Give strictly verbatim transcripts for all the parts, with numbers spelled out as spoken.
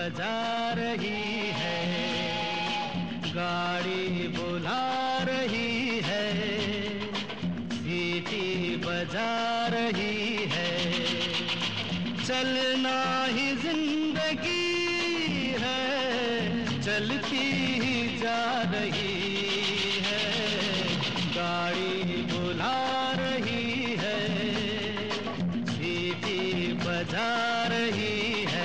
बजा रही है, गाड़ी बुला रही है, सीटी बजा रही है। चलना ही जिंदगी है, चलती ही जा रही है, गाड़ी बुला रही है, सीटी बजा रही है।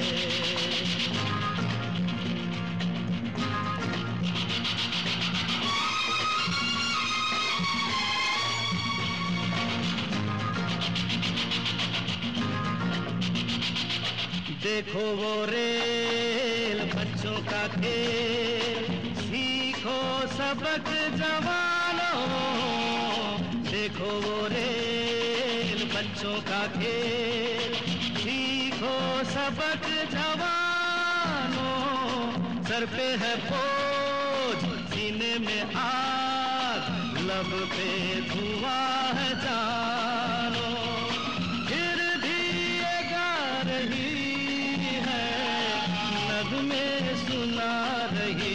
देखो वो रेल बच्चों का खेल, सीखो सबक जवानों। देखो वो रेल बच्चों का खेल, सीखो सबक जवानों। सर पे है बोझ, सीने में आग, लब पे धुआं है जानो। फिर भी ये गा रही में सुना रही